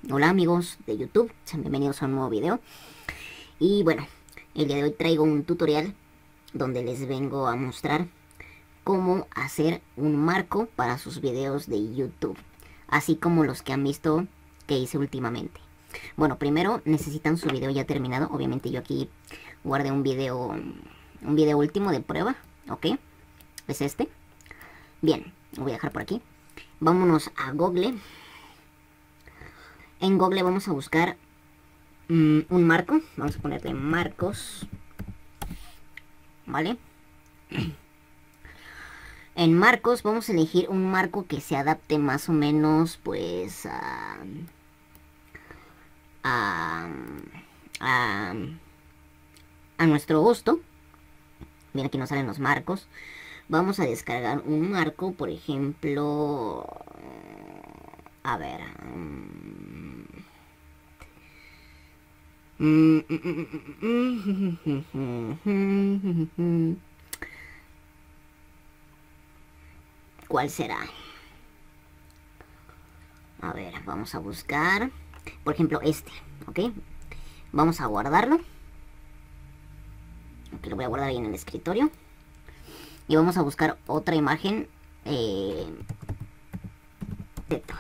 Hola amigos de YouTube, sean bienvenidos a un nuevo video. Y bueno, el día de hoy traigo un tutorial donde les vengo a mostrar cómo hacer un marco para sus videos de YouTube, así como los que han visto que hice últimamente. Bueno, primero necesitan su video ya terminado. Obviamente yo aquí guardé un video último de prueba, ¿ok? Es este. Bien, lo voy a dejar por aquí. Vámonos a Google. En Google vamos a buscar un marco. Vamos a ponerle marcos, ¿vale? En marcos vamos a elegir un marco que se adapte más o menos pues a, a, a nuestro gusto. Bien, aquí nos salen los marcos. Vamos a descargar un marco, por ejemplo, a ver, ¿cuál será? A ver, vamos a buscar, por ejemplo, este, ¿ok? Vamos a guardarlo. Aquí lo voy a guardar ahí en el escritorio. Y vamos a buscar otra imagen teto.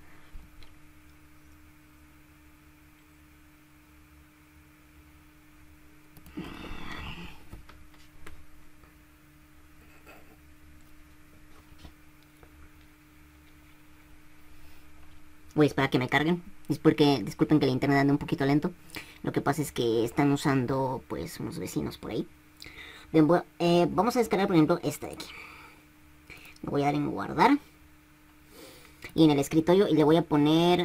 Voy a esperar a que me carguen. Es porque, disculpen que el internet anda un poquito lento. Lo que pasa es que están usando pues unos vecinos por ahí. Bien, vamos a descargar por ejemplo esta de aquí. Le voy a dar en guardar. Y en el escritorio y le voy a poner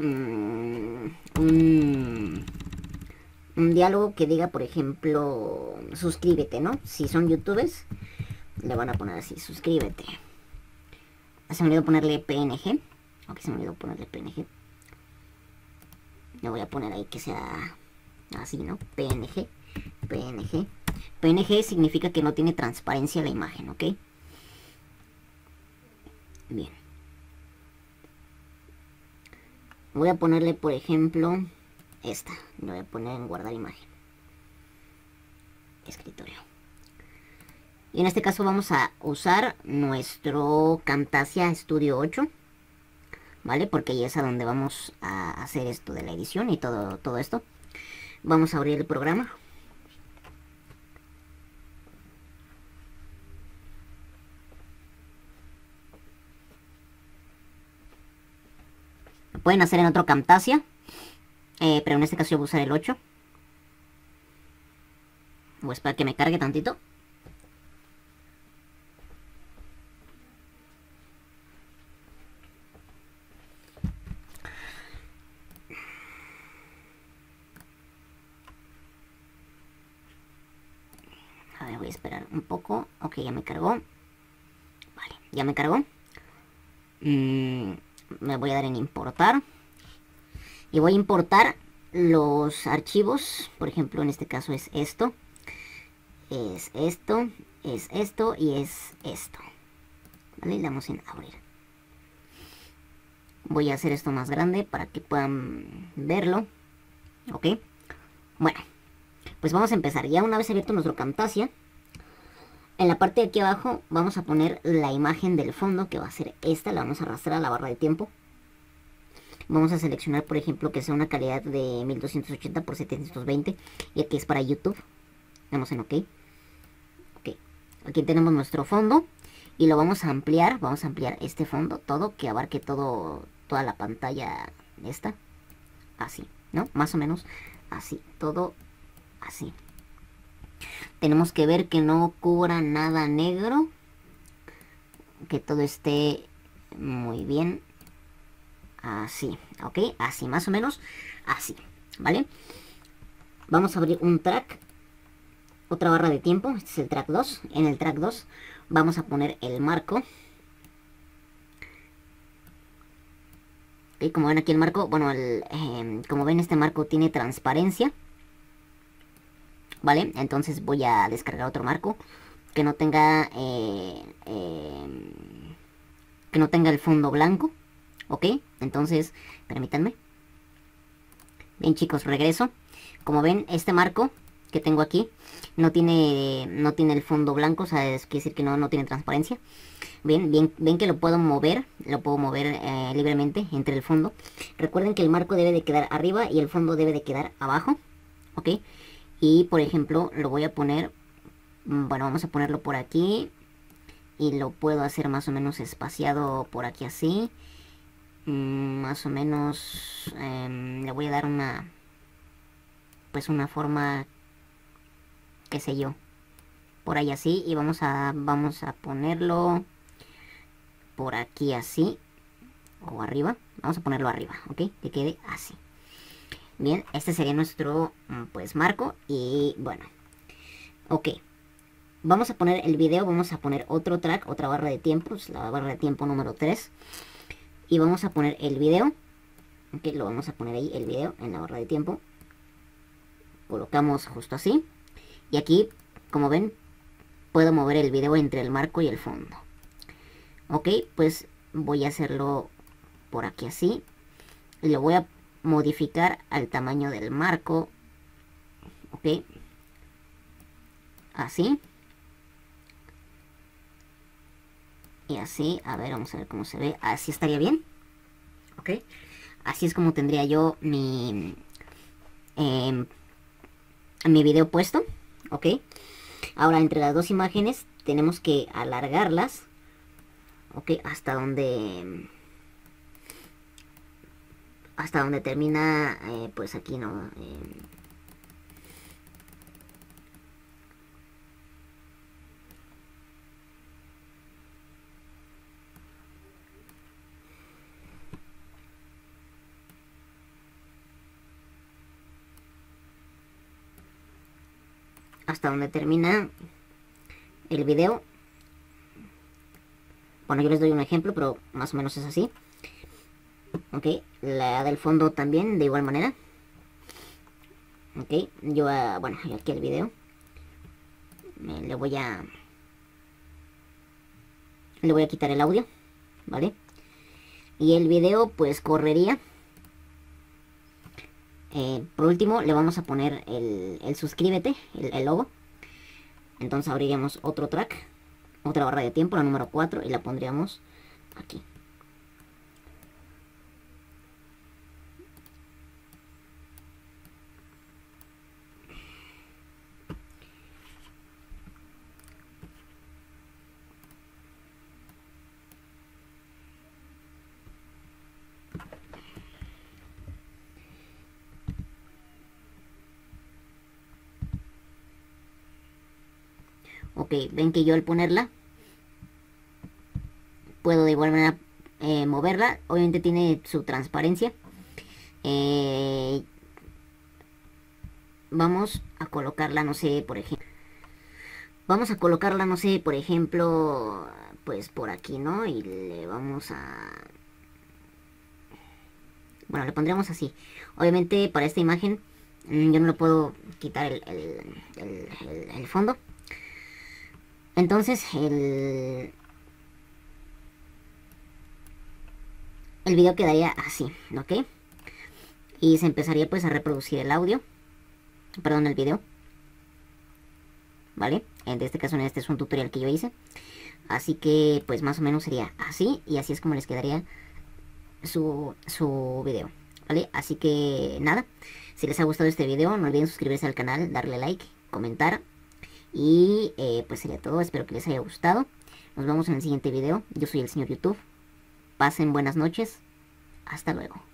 un diálogo que diga, por ejemplo, suscríbete, ¿no? Si son youtubers, le van a poner así, suscríbete. Se me olvidó ponerle PNG. Ok, se me olvidó ponerle PNG. Le voy a poner ahí que sea así, ¿no? PNG, PNG. PNG significa que no tiene transparencia la imagen, ¿ok? Bien. Voy a ponerle, por ejemplo, esta. Le voy a poner en guardar imagen. Escritorio. Y en este caso vamos a usar nuestro Camtasia Studio 8. ¿Vale? Porque ahí es a donde vamos a hacer esto de la edición y todo esto. Vamos a abrir el programa. Lo pueden hacer en otro Camtasia, pero en este caso yo voy a usar el 8. Voy a esperar que me cargue tantito. A ver, voy a esperar un poco. Ok, ya me cargó. Vale, ya me cargó. Me voy a dar en importar. Y voy a importar los archivos. Por ejemplo, en este caso es esto. Es esto. Es esto y es esto. Vale, le damos en abrir. Voy a hacer esto más grande para que puedan verlo. Ok. Bueno, pues vamos a empezar. Ya una vez abierto nuestro Camtasia, en la parte de aquí abajo vamos a poner la imagen del fondo, que va a ser esta. La vamos a arrastrar a la barra de tiempo. Vamos a seleccionar, por ejemplo, que sea una calidad de 1280 por 720. Y aquí es para YouTube. Damos en OK. Ok. Aquí tenemos nuestro fondo. Y lo vamos a ampliar. Vamos a ampliar este fondo todo, que abarque toda la pantalla esta. Así, ¿no? Más o menos así. Todo así. Tenemos que ver que no cubra nada negro. Que todo esté muy bien. Así, ok, así, más o menos, así, ¿vale? Vamos a abrir un track, otra barra de tiempo, este es el track 2. En el track 2 vamos a poner el marco. Y como ven aquí el marco, bueno, como ven este marco tiene transparencia, ¿vale? Entonces voy a descargar otro marco que no tenga, que no tenga el fondo blanco, ¿ok? Entonces, permítanme. Bien chicos, regreso. Como ven, este marco que tengo aquí no tiene el fondo blanco, o sea, quiere decir que no tiene transparencia. Ven que lo puedo mover libremente entre el fondo. Recuerden que el marco debe de quedar arriba y el fondo debe de quedar abajo, ¿ok? Y por ejemplo, lo voy a poner, bueno, vamos a ponerlo por aquí. Y lo puedo hacer más o menos espaciado por aquí así. Más o menos, le voy a dar pues una forma, qué sé yo, por ahí así. Y vamos a ponerlo por aquí así, o arriba. Vamos a ponerlo arriba, ¿ok? Que quede así. Bien, este sería nuestro, pues, marco. Y bueno, ok. Vamos a poner el video, vamos a poner otro track, otra barra de tiempo, es la barra de tiempo número 3. Y vamos a poner el video. Ok, lo vamos a poner ahí, el video, en la barra de tiempo. Colocamos justo así. Y aquí, como ven, puedo mover el video entre el marco y el fondo. Ok, pues voy a hacerlo por aquí así. Y lo voy a modificar al tamaño del marco. Ok. Así. Y así, a ver, vamos a ver cómo se ve. Así estaría bien. Ok. Así es como tendría yo mi video puesto. Ok. Ahora, entre las dos imágenes tenemos que alargarlas. Ok, hasta donde termina, pues aquí, ¿no? Hasta donde termina el video. Bueno, yo les doy un ejemplo, pero más o menos es así. Ok, la del fondo también, de igual manera. Ok, yo, bueno, aquí el video. Le voy a quitar el audio, ¿vale? Y el video pues correría. Por último le vamos a poner el suscríbete, el logo. Entonces abriríamos otro track, otra barra de tiempo, la número 4, y la pondríamos aquí. Ok, ven que yo al ponerla puedo de igual manera moverla. Obviamente tiene su transparencia. Vamos a colocarla, no sé, por ejemplo. Vamos a colocarla, no sé, por ejemplo, pues por aquí, ¿no? Y le vamos a... Bueno, le pondremos así. Obviamente para esta imagen yo no le puedo quitar el fondo. Entonces el video quedaría así, ¿ok? Y se empezaría pues a reproducir el audio. Perdón, el video. ¿Vale? En este caso, este es un tutorial que yo hice. Así que pues más o menos sería así. Y así es como les quedaría su video, ¿vale? Así que nada, si les ha gustado este video, no olviden suscribirse al canal, darle like, comentar. Y pues sería todo, espero que les haya gustado. Nos vemos en el siguiente video. Yo soy el señor YouTube. Pasen buenas noches. Hasta luego.